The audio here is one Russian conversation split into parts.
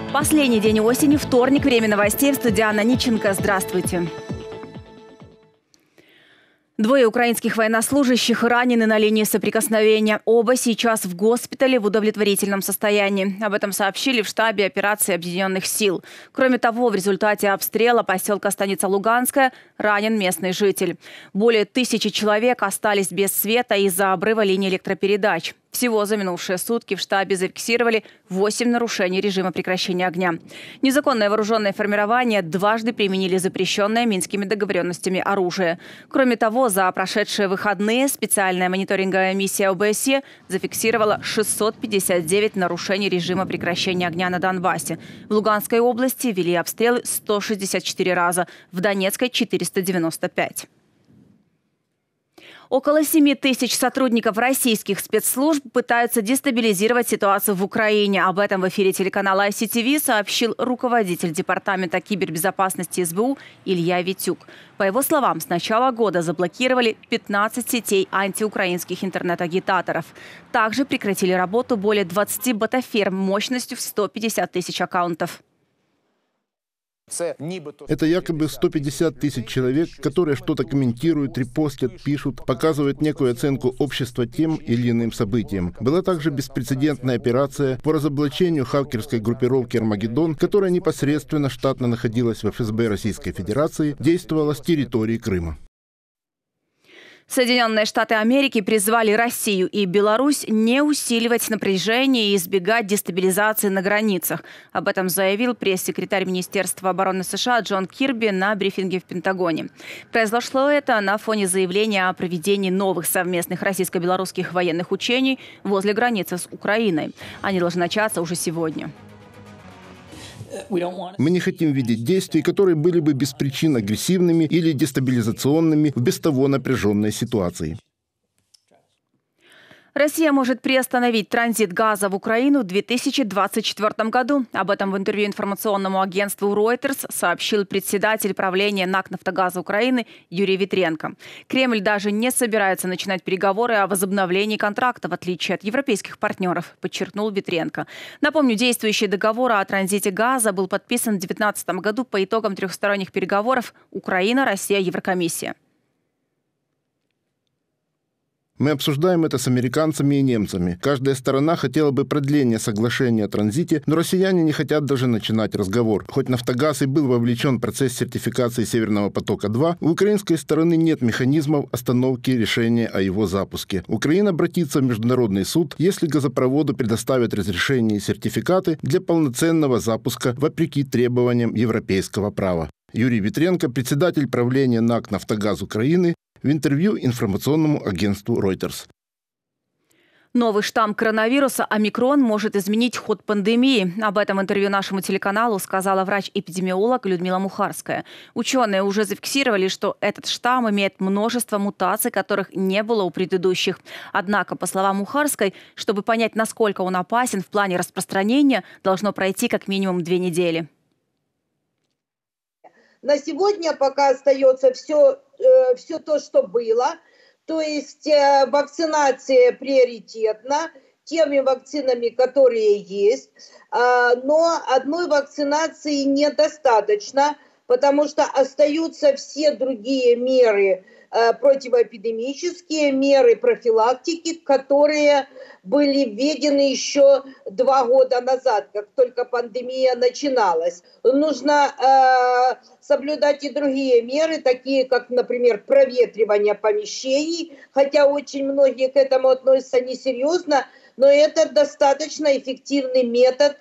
Последний день осени, вторник, время новостей. В студии Анна Ниченко. Здравствуйте. Двое украинских военнослужащих ранены на линии соприкосновения. Оба сейчас в госпитале в удовлетворительном состоянии. Об этом сообщили в штабе операции Объединенных сил. Кроме того, в результате обстрела поселка Станица Луганская ранен местный житель. Более 1000 человек остались без света из-за обрыва линии электропередач. Всего за минувшие сутки в штабе зафиксировали 8 нарушений режима прекращения огня. Незаконное вооруженное формирование дважды применили запрещенное Минскими договоренностями оружие. Кроме того, за прошедшие выходные специальная мониторинговая миссия ОБСЕ зафиксировала 659 нарушений режима прекращения огня на Донбассе. В Луганской области вели обстрелы 164 раза, в Донецкой – 495. Около 7000 сотрудников российских спецслужб пытаются дестабилизировать ситуацию в Украине. Об этом в эфире телеканала ICTV сообщил руководитель Департамента кибербезопасности СБУ Илья Витюк. По его словам, с начала года заблокировали 15 сетей антиукраинских интернет-агитаторов. Также прекратили работу более 20 ботаферм мощностью в 150 тысяч аккаунтов. Это якобы 150 тысяч человек, которые что-то комментируют, репостят, пишут, показывают некую оценку общества тем или иным событиям. Была также беспрецедентная операция по разоблачению хакерской группировки «Армагеддон», которая непосредственно штатно находилась в ФСБ Российской Федерации, действовала с территории Крыма. Соединенные Штаты Америки призвали Россию и Беларусь не усиливать напряжение и избегать дестабилизации на границах. Об этом заявил пресс-секретарь Министерства обороны США Джон Кирби на брифинге в Пентагоне. Произошло это на фоне заявления о проведении новых совместных российско-белорусских военных учений возле границы с Украиной. Они должны начаться уже сегодня. Мы не хотим видеть действий, которые были бы без причин агрессивными или дестабилизационными в без того напряженной ситуации. Россия может приостановить транзит газа в Украину в 2024 году. Об этом в интервью информационному агентству Reuters сообщил председатель правления НАК «Нафтогаза Украины» Юрий Витренко. Кремль даже не собирается начинать переговоры о возобновлении контракта, в отличие от европейских партнеров, подчеркнул Витренко. Напомню, действующий договор о транзите газа был подписан в 2019 году по итогам трехсторонних переговоров Украина, Россия, Еврокомиссия. Мы обсуждаем это с американцами и немцами. Каждая сторона хотела бы продления соглашения о транзите, но россияне не хотят даже начинать разговор. Хоть «Нафтогаз» и был вовлечен в процесс сертификации «Северного потока-2», у украинской стороны нет механизмов остановки решения о его запуске. Украина обратится в Международный суд, если газопроводу предоставят разрешение и сертификаты для полноценного запуска вопреки требованиям европейского права. Юрий Витренко, председатель правления НАК «Нафтогаз Украины», в интервью информационному агентству Reuters. Новый штамм коронавируса «Омикрон» может изменить ход пандемии. Об этом в интервью нашему телеканалу сказала врач-эпидемиолог Людмила Мухарская. Ученые уже зафиксировали, что этот штамм имеет множество мутаций, которых не было у предыдущих. Однако, по словам Мухарской, чтобы понять, насколько он опасен в плане распространения, должно пройти как минимум 2 недели. На сегодня пока остается все то, что было. То есть вакцинация приоритетна теми вакцинами, которые есть. Но одной вакцинации недостаточно, потому что остаются все другие меры, противоэпидемические меры профилактики, которые были введены еще 2 года назад, как только пандемия начиналась. Нужно соблюдать и другие меры, такие как, например, проветривание помещений, хотя очень многие к этому относятся несерьезно, но это достаточно эффективный метод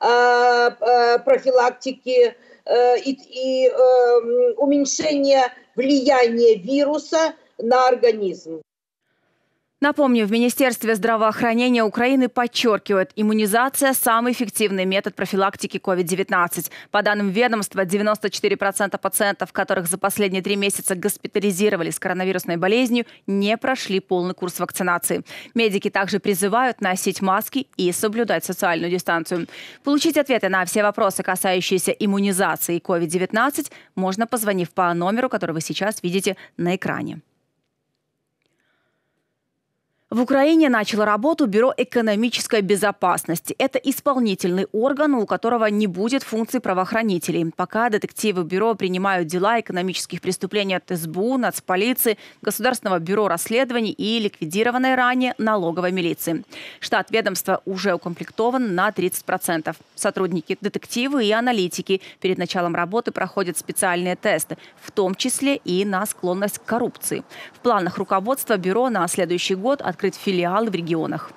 профилактики и уменьшения влияния вируса на организм. Напомню, в Министерстве здравоохранения Украины подчеркивают, иммунизация – самый эффективный метод профилактики COVID-19. По данным ведомства, 94% пациентов, которых за последние 3 месяца госпитализировали с коронавирусной болезнью, не прошли полный курс вакцинации. Медики также призывают носить маски и соблюдать социальную дистанцию. Получить ответы на все вопросы, касающиеся иммунизации и COVID-19, можно, позвонив по номеру, который вы сейчас видите на экране. В Украине начало работу Бюро экономической безопасности. Это исполнительный орган, у которого не будет функций правоохранителей. Пока детективы бюро принимают дела экономических преступлений от СБУ, Нацполиции, Государственного бюро расследований и ликвидированной ранее налоговой милиции. Штат ведомства уже укомплектован на 30%. Сотрудники, детективы и аналитики перед началом работы проходят специальные тесты, в том числе и на склонность к коррупции. В планах руководства бюро на следующий год открыть филиалы в регионах.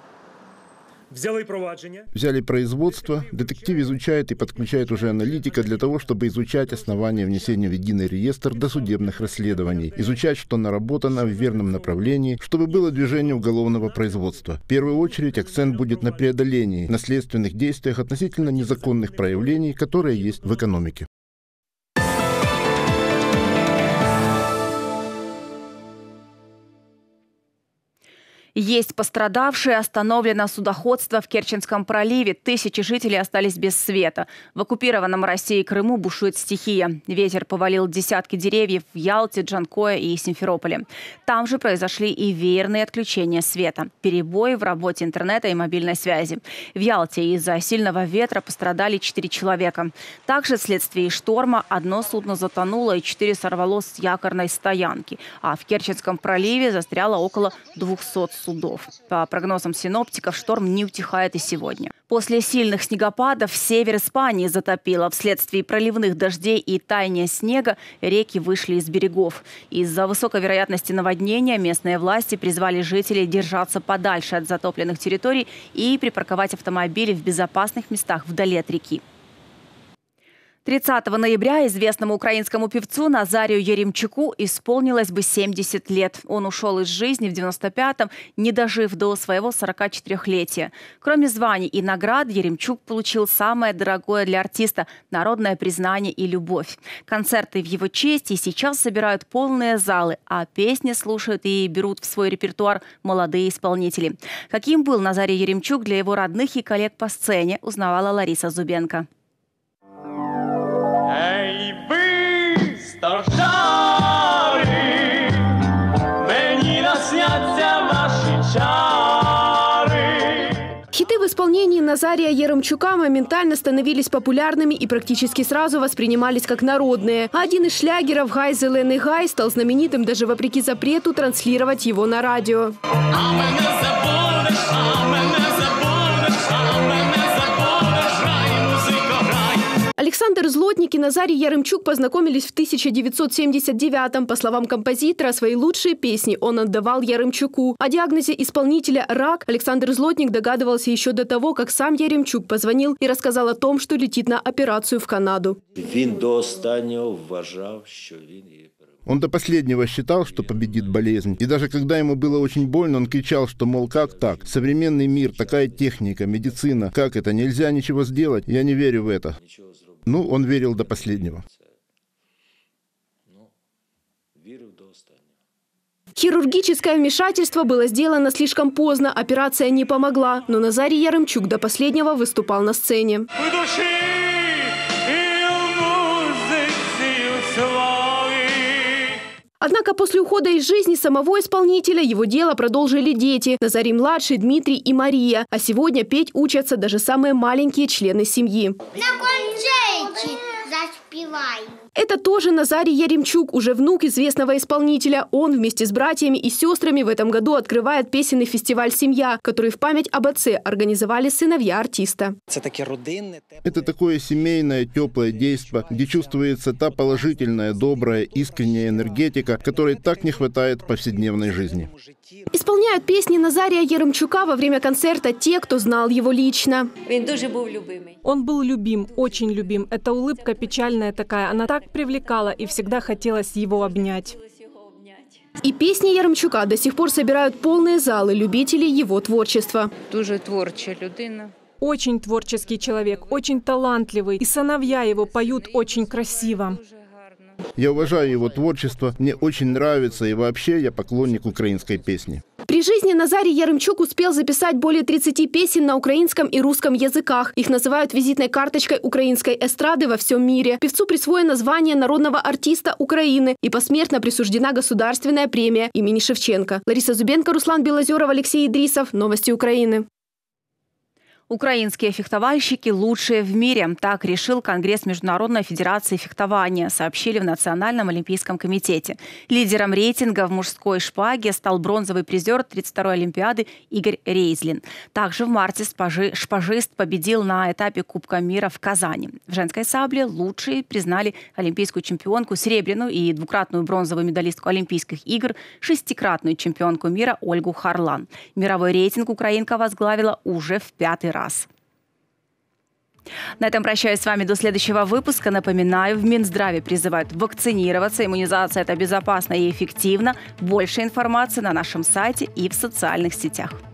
Взяли производство, детектив изучает и подключает уже аналитика для того, чтобы изучать основания внесения в единый реестр досудебных расследований, изучать, что наработано в верном направлении, чтобы было движение уголовного производства. В первую очередь акцент будет на преодолении, на следственных действиях относительно незаконных проявлений, которые есть в экономике. Есть пострадавшие, остановлено судоходство в Керченском проливе. Тысячи жителей остались без света. В оккупированном Россией Крыму бушует стихия. Ветер повалил десятки деревьев в Ялте, Джанкое и Симферополе. Там же произошли и веерные отключения света. Перебои в работе интернета и мобильной связи. В Ялте из-за сильного ветра пострадали 4 человека. Также вследствие шторма одно судно затонуло и 4 сорвало с якорной стоянки. А в Керченском проливе застряло около 200 судов. По прогнозам синоптиков, шторм не утихает и сегодня. После сильных снегопадов север Испании затопило. Вследствие проливных дождей и таяния снега реки вышли из берегов. Из-за высокой вероятности наводнения местные власти призвали жителей держаться подальше от затопленных территорий и припарковать автомобили в безопасных местах вдали от реки. 30 ноября известному украинскому певцу Назарию Яремчуку исполнилось бы 70 лет. Он ушел из жизни в 95-м, не дожив до своего 44-летия. Кроме званий и наград, Яремчук получил самое дорогое для артиста – народное признание и любовь. Концерты в его честь и сейчас собирают полные залы, а песни слушают и берут в свой репертуар молодые исполнители. Каким был Назарий Яремчук для его родных и коллег по сцене, узнавала Лариса Зубенко. Ей ви, стожари, мені насняться ваші чари. Хиты в исполнении Назария Яремчука моментально становились популярными и практически сразу воспринимались как народные. А один из шлягеров «Гай, зеленый гай» стал знаменитым даже вопреки запрету транслировать его на радио. А мене забудеш, а мене забудеш, а мене забудеш, грай, музико, грай. Александр Злотник и Назарий Яремчук познакомились в 1979-м. По словам композитора, свои лучшие песни он отдавал Яремчуку. О диагнозе исполнителя «рак» Александр Злотник догадывался еще до того, как сам Яремчук позвонил и рассказал о том, что летит на операцию в Канаду. Він до останнього вважав, що він її переможе. Он до последнего считал, что победит болезнь. И даже когда ему было очень больно, он кричал, что, мол, как так? Современный мир, такая техника, медицина. Как это? Нельзя ничего сделать? Я не верю в это. Ну, он верил до последнего. Хирургическое вмешательство было сделано слишком поздно, операция не помогла. Но Назарий Яремчук до последнего выступал на сцене. В душі і в музиці у слові. Однако после ухода из жизни самого исполнителя его дело продолжили дети – Назарий-младший, Дмитрий и Мария. А сегодня петь учатся даже самые маленькие члены семьи. На концерте заспеваю. Это тоже Назарий Яремчук, уже внук известного исполнителя. Он вместе с братьями и сестрами в этом году открывает песенный фестиваль «Семья», который в память об отце организовали сыновья артиста. Это такое семейное, теплое действо, где чувствуется та положительная, добрая, искренняя энергетика, которой так не хватает в повседневной жизни. Исполняют песни Назария Яремчука во время концерта те, кто знал его лично. Он был любим, очень любим. Эта улыбка печальная такая, она так привлекала, и всегда хотелось его обнять. И песни Яремчука до сих пор собирают полные залы любителей его творчества. Дуже творча людина. Очень творческий человек, очень талантливый. И сыновья его поют очень красиво. Я уважаю его творчество, мне очень нравится, и вообще я поклонник украинской песни. При жизни Назарий Ярымчук успел записать более 30 песен на украинском и русском языках. Их называют визитной карточкой украинской эстрады во всем мире. Певцу присвоено звание народного артиста Украины и посмертно присуждена государственная премия имени Шевченко. Лариса Зубенко, Руслан Белозеров, Алексей Идрисов. Новости Украины. Украинские фехтовальщики лучшие в мире. Так решил Конгресс Международной Федерации фехтования, сообщили в Национальном олимпийском комитете. Лидером рейтинга в мужской шпаге стал бронзовый призер 32-й Олимпиады Игорь Рейзлин. Также в марте шпажист победил на этапе Кубка мира в Казани. В женской сабле лучшие признали олимпийскую чемпионку, серебряную и двукратную бронзовую медалистку Олимпийских игр, шестикратную чемпионку мира Ольгу Харлан. Мировой рейтинг украинка возглавила уже в 5-й раз. На этом прощаюсь с вами до следующего выпуска. Напоминаю, в Минздраве призывают вакцинироваться. Иммунизация – это безопасно и эффективно. Больше информации на нашем сайте и в социальных сетях.